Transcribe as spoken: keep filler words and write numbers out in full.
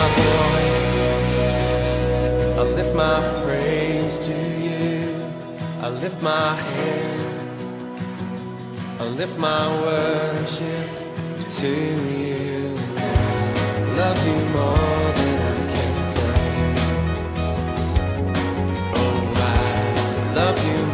my voice, I lift my praise to you. I lift my hands, I lift my worship to you. Love you more than I can say. Oh, I love you